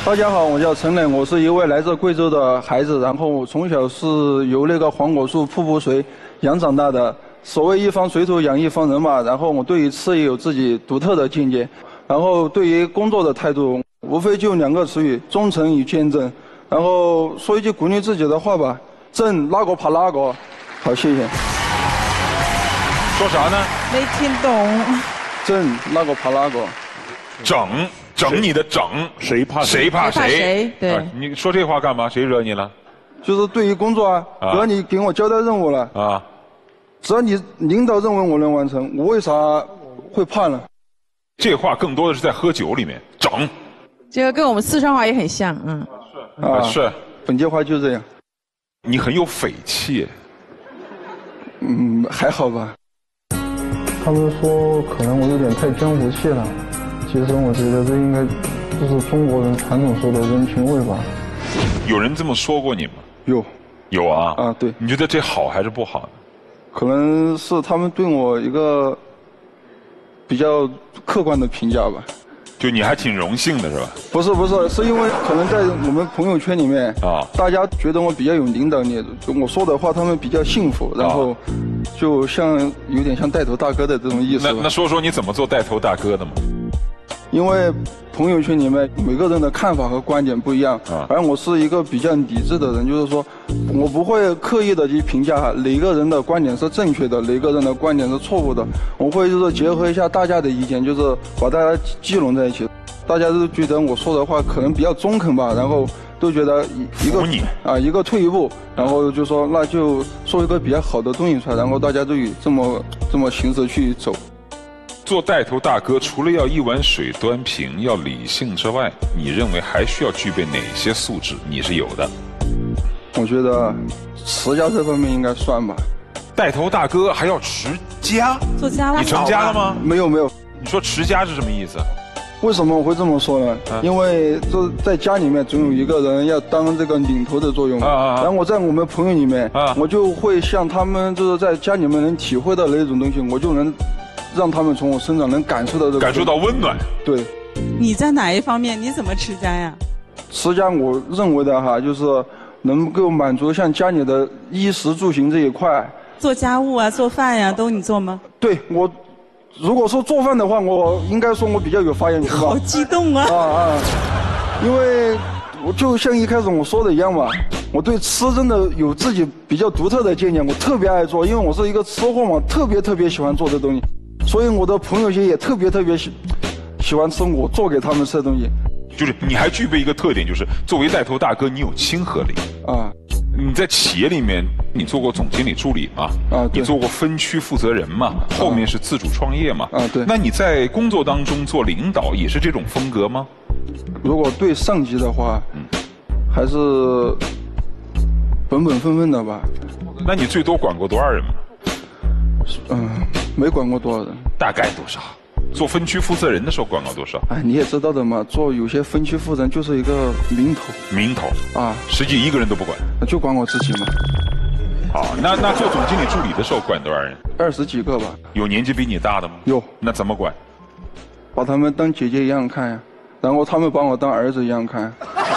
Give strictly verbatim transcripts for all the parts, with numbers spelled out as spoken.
大家好，我叫陈磊，我是一位来自贵州的孩子，然后我从小是由那个黄果树瀑布水养长大的。所谓一方水土养一方人嘛，然后我对于吃也有自己独特的见解，然后对于工作的态度，无非就两个词语：忠诚与坚贞。然后说一句鼓励自己的话吧，正哪个怕哪个。好，谢谢。 说啥呢？ 没听懂。 正哪个怕哪个。 整。整你的整， 谁怕谁怕谁？ 谁？对、啊， 你说这话干嘛？谁惹你了？ 就是对于工作啊， 啊只要你给我交代任务了啊，只要你领导认为我能完成，我为啥会怕呢？ 这话更多的是在喝酒里面整。 这个跟我们四川话也很像，嗯。 是啊，是。 本地话就这样。 你很有匪气。 嗯，还好吧。他们说可能我有点太江湖气了。其实我觉得这应该就是中国人传统说的人情味吧。 有人这么说过你吗？ 有。 有啊。 啊，对。 你觉得这好还是不好呢？ 可能是他们对我一个比较客观的评价吧。 就你还挺荣幸的是吧？ 不是不是，是因为可能在我们朋友圈里面啊，大家觉得我比较有领导力，我说的话他们比较信服，然后就像有点像带头大哥的这种意思。 那那说说你怎么做带头大哥的嘛？ 因为朋友圈里面每个人的看法和观点不一样，啊、而我是一个比较理智的人，就是说我不会刻意的去评价哪个人的观点是正确的，哪个人的观点是错误的，我会就是结合一下大家的意见，就是把大家聚拢在一起，大家都觉得我说的话可能比较中肯吧，然后都觉得一个啊一个退一步，然后就说那就说一个比较好的东西出来，然后大家都以这么这么形式去走。 做带头大哥，除了要一碗水端平、要理性之外，你认为还需要具备哪些素质？你是有的。 我觉得持家这方面应该算吧。 带头大哥还要持家？ 做家务？ 你成家了吗？ 没有没有。 你说持家是什么意思？ 为什么我会这么说呢？啊、因为这在家里面总有一个人要当这个领头的作用嘛。啊啊啊然后我在我们朋友里面，啊、我就会像他们就是在家里面能体会到的那种东西，我就能。让他们从我身上能感受到这个， 感受到温暖。 对， 你在哪一方面？你怎么持家呀？ 持家，我认为的哈，就是能够满足像家里的衣食住行这一块。 做家务啊，做饭呀、啊，都你做吗？ 对我，如果说做饭的话，我应该说我比较有发言权吧。 好激动啊！ 啊啊！因为我就像一开始我说的一样嘛，我对吃真的有自己比较独特的见解，我特别爱做，因为我是一个吃货嘛，特别特别喜欢做的东西。所以我的朋友圈也特别特别喜喜欢吃我做给他们吃的东西。 就是你还具备一个特点，就是作为带头大哥，你有亲和力啊。你在企业里面，你做过总经理助理嘛？啊，你做过分区负责人嘛？后面是自主创业嘛？ 啊，对。 那你在工作当中做领导也是这种风格吗？ 如果对上级的话，嗯，还是本本分分的吧。 那你最多管过多少人吗？ 嗯，没管过多少人。 大概多少？做分区负责人的时候管过多少？ 哎，你也知道的嘛，做有些分区负责人就是一个名头。 名头啊， 实际一个人都不管， 就管我自己嘛。 好，那那做总经理助理的时候管多少人？ 二十几个吧。有年纪比你大的吗？ 有。 那怎么管？ 把他们当姐姐一样看呀，然后他们把我当儿子一样看。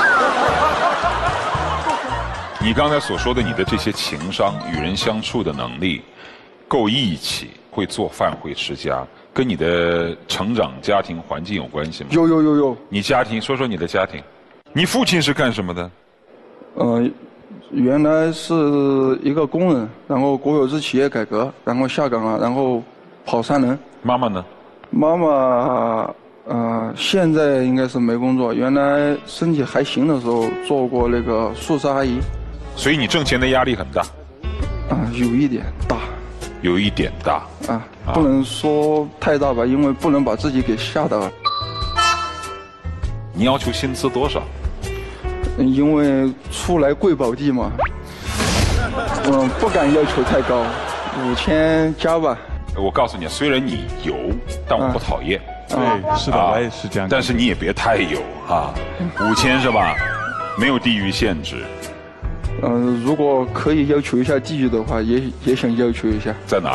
你刚才所说的你的这些情商、与人相处的能力。够义气，会做饭，会持家，跟你的成长家庭环境有关系吗？ 有有有有。 你家庭，说说你的家庭。你父亲是干什么的？ 呃，原来是一个工人，然后国有制企业改革，然后下岗了，然后跑三轮。 妈妈呢？ 妈妈呃，现在应该是没工作，原来身体还行的时候做过那个宿舍阿姨。 所以你挣钱的压力很大。 啊、呃，有一点大。 有一点大啊，不能说太大吧，因为不能把自己给吓到了。 你要求薪资多少？ 因为出来贵宝地嘛，嗯，不敢要求太高，五千加吧。 我告诉你，虽然你油，但我不讨厌。 对，是的，我也是这样。 但是你也别太油啊，五千是吧？没有地域限制。 嗯、呃，如果可以要求一下地域的话，也也想要求一下。 在哪里？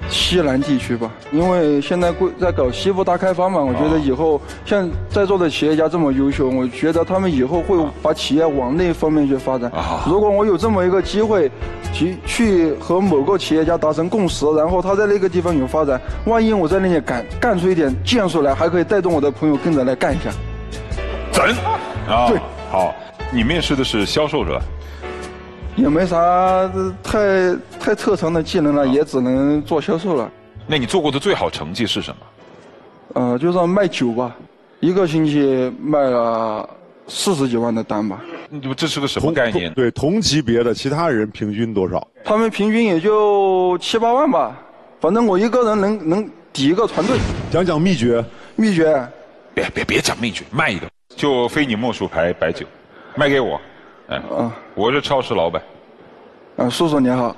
西南地区吧，因为现在贵在搞西部大开发嘛，我觉得以后像在座的企业家这么优秀，我觉得他们以后会把企业往那方面去发展。如果我有这么一个机会，去去和某个企业家达成共识，然后他在那个地方有发展，万一我在那里干干出一点建树来，还可以带动我的朋友跟着来干一下。 整啊， 对， 好，你面试的是销售者。 也没啥太太特长的技能了，也只能做销售了。 那你做过的最好成绩是什么？ 呃，就算卖酒吧，一个星期卖了四十几万的单吧。 你这是个什么概念？ 对，同级别的其他人平均多少？ 他们平均也就七八万吧，反正我一个人能能抵一个团队。 讲讲秘诀。 秘诀？ 别别别讲秘诀，卖一个，就非你莫属牌白酒，卖给我。哎，啊，我是超市老板。 啊，叔叔你好。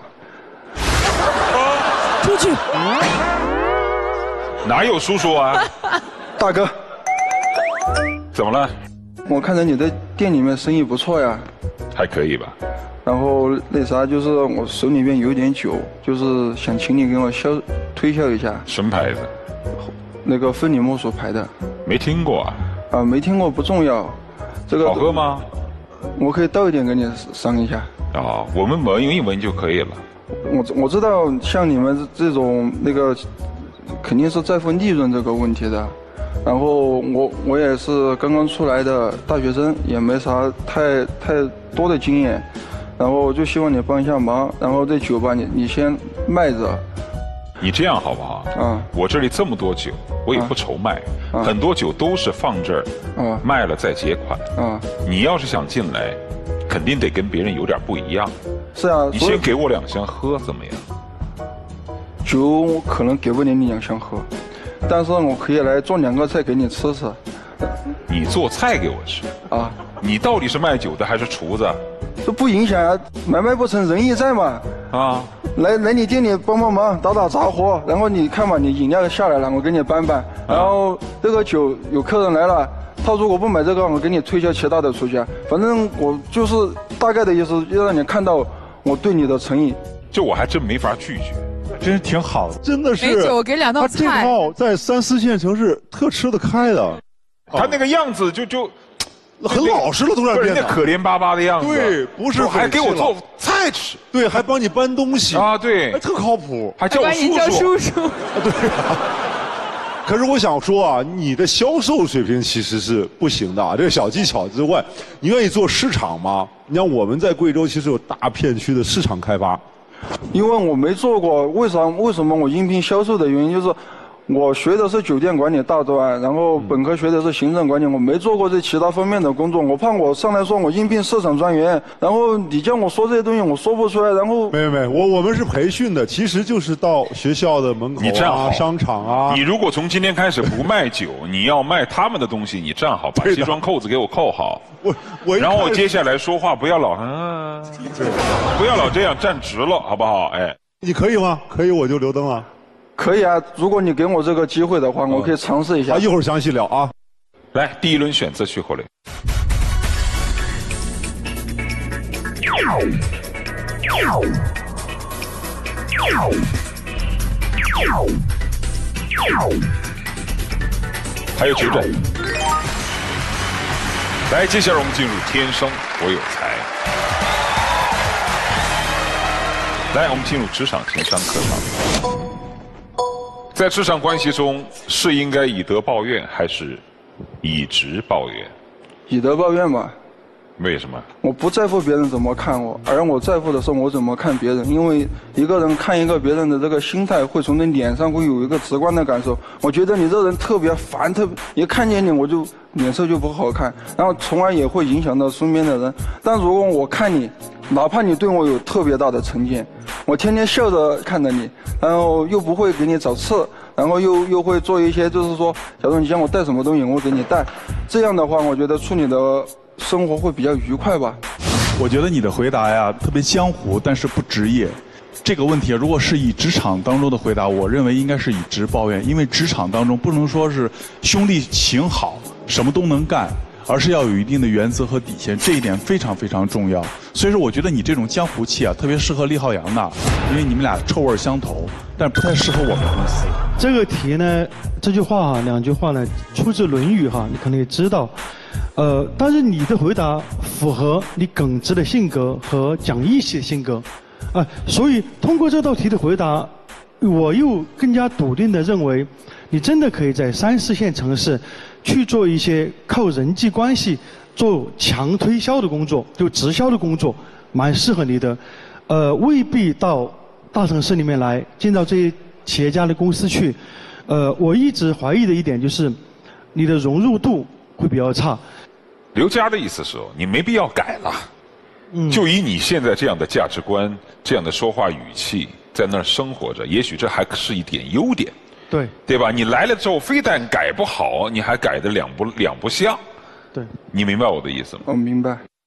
出去。 哪有叔叔啊？ 大哥。 怎么了？ 我看着你的店里面生意不错呀。 还可以吧。 然后那啥，就是我手里面有点酒，就是想请你给我销推销一下。 什么牌子？ 那个非你莫属牌的。 没听过啊。 啊，没听过不重要。这个好喝吗？ 我可以倒一点给你尝一下。 啊，我们闻一闻就可以了。 我我知道，像你们这种那个，肯定是在乎利润这个问题的。然后我我也是刚刚出来的大学生，也没啥太太多的经验。然后我就希望你帮一下忙。然后这酒吧你你先卖着。 你这样好不好？啊，我这里这么多酒，我也不愁卖，啊、很多酒都是放这儿，啊，卖了再结款。啊，你要是想进来，肯定得跟别人有点不一样。 是啊， 你先给我两箱喝怎么样？ 酒可能给不了你两箱喝，但是我可以来做两个菜给你吃吃。 你做菜给我吃？啊，你到底是卖酒的还是厨子？ 这不影响啊，买卖不成仁义在嘛。啊。来来你店里帮帮忙，打打杂活，然后你看嘛，你饮料下来了，我给你搬搬，然后这个酒有客人来了，他如果不买这个，我给你推销其他的出去。反正我就是大概的意思，要让你看到我对你的诚意。 这我还真没法拒绝， 真是挺好的，真的是。 没酒给两道菜， 他这套在三四线城市特吃得开的， 他那个样子就就。 很老实了，突然变得可怜巴巴的样子。 对，不是还给我做菜吃， 对，还帮你搬东西啊，对， 还特靠谱， 还叫我叔叔。 叫叔叔。 对啊。可是我想说啊，你的销售水平其实是不行的啊，这个小技巧之外，你愿意做市场吗？你像我们在贵州其实有大片区的市场开发。 因为我没做过，为啥？为什么我应聘销售的原因就是。我学的是酒店管理大专，然后本科学的是行政管理，我没做过这其他方面的工作。我怕我上来说我应聘市场专员，然后你叫我说这些东西，我说不出来。然后没没，我我们是培训的，其实就是到学校的门口啊、商场啊。 你如果从今天开始不卖酒，你要卖他们的东西，你站好，把西装扣子给我扣好。 我我然后接下来说话不要老嗯，不要老这样站直了，好不好？哎， 你可以吗？可以，我就留灯了。 可以啊，如果你给我这个机会的话，我可以尝试一下。 啊，一会儿详细聊啊。 来，第一轮选择去火雷。还有九种。来，接下来我们进入天生我有才。来，我们进入职场情商课堂。在职场关系中，是应该以德报怨，还是以直报怨？ 以德报怨吧。 为什么？ 我不在乎别人怎么看我，而我在乎的是我怎么看别人。因为一个人看一个别人的这个心态，会从你脸上会有一个直观的感受。我觉得你这人特别烦，特别一看见你我就脸色就不好看，然后从而也会影响到身边的人。但如果我看你，哪怕你对我有特别大的成见，我天天笑着看着你，然后又不会给你找刺，然后又又会做一些就是说，假如你让我带什么东西，我给你带，这样的话，我觉得处理的生活会比较愉快吧。 我觉得你的回答呀特别江湖，但是不职业。这个问题如果是以职场当中的回答，我认为应该是以直抱怨，因为职场当中不能说是兄弟情好，什么都能干。 而是要有一定的原则和底线，这一点非常非常重要。所以说，我觉得你这种江湖气啊，特别适合厉浩洋的，因为你们俩臭味相投，但不太适合我们公司。 这个题呢，这句话哈，两句话呢，出自《论语》哈，你可能也知道。呃，但是你的回答符合你耿直的性格和讲义气的性格，啊、呃，所以通过这道题的回答，我又更加笃定的认为，你真的可以在三四线城市去做一些靠人际关系做强推销的工作，就直销的工作，蛮适合你的。呃，未必到大城市里面来，进到这些企业家的公司去。呃，我一直怀疑的一点就是，你的融入度会比较差。 刘佳的意思是，你没必要改了。嗯，就以你现在这样的价值观、这样的说话语气，在那儿生活着，也许这还是一点优点。 对， 对吧？你来了之后，非但改不好，你还改得两不两不像。 对， 你明白我的意思吗？ 我明白。